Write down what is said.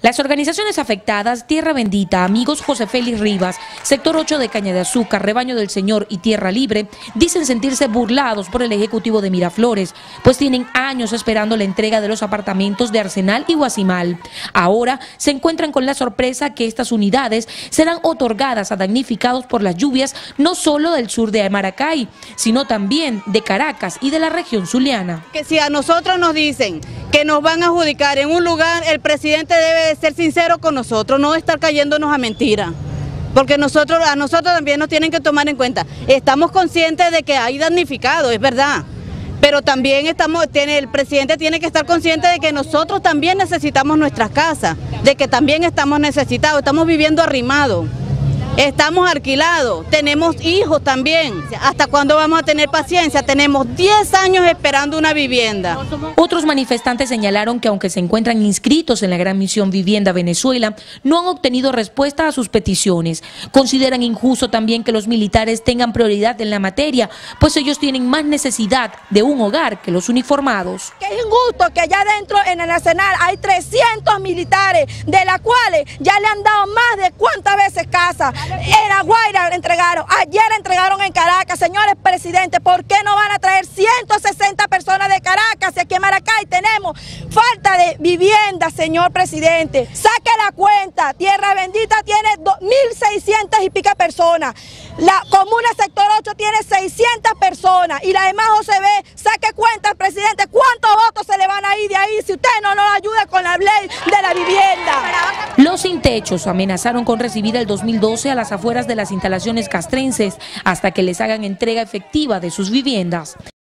Las organizaciones afectadas, Tierra Bendita, Amigos José Félix Rivas, Sector 8 de Caña de Azúcar, Rebaño del Señor y Tierra Libre, dicen sentirse burlados por el Ejecutivo de Miraflores, pues tienen años esperando la entrega de los apartamentos de Arsenal y Guasimal. Ahora se encuentran con la sorpresa que estas unidades serán otorgadas a damnificados por las lluvias no solo del sur de Maracay, sino también de Caracas y de la región zuliana. Que si a nosotros nos dicen que nos van a adjudicar en un lugar, el presidente debe de ser sincero con nosotros, no estar cayéndonos a mentira. Porque a nosotros también nos tienen que tomar en cuenta. Estamos conscientes de que hay damnificados, es verdad. Pero también el presidente tiene que estar consciente de que nosotros también necesitamos nuestras casas, de que también estamos necesitados, estamos viviendo arrimados. Estamos alquilados, tenemos hijos también. ¿Hasta cuándo vamos a tener paciencia? Tenemos 10 años esperando una vivienda. Otros manifestantes señalaron que aunque se encuentran inscritos en la Gran Misión Vivienda Venezuela, no han obtenido respuesta a sus peticiones. Consideran injusto también que los militares tengan prioridad en la materia, pues ellos tienen más necesidad de un hogar que los uniformados. Que es injusto que allá adentro en el Arsenal hay 300 militares, de las cuales ya le han dado más de cuántas veces casa. En La Guaira entregaron, ayer entregaron en Caracas. Señores presidentes, ¿por qué no van a traer 160 personas de Caracas? Si aquí en Maracay tenemos falta de vivienda, señor presidente. Saque la cuenta, Tierra Bendita tiene 2.600 y pica personas. La comuna Sector 8 tiene 600 personas y la demás OCB, saque cuenta, presidente, ¿cuántos votos se le van a ir de ahí si usted no nos ayuda con la ley de la vivienda? Los sin techos amenazaron con recibir el 2012 a las afueras de las instalaciones castrenses hasta que les hagan entrega efectiva de sus viviendas.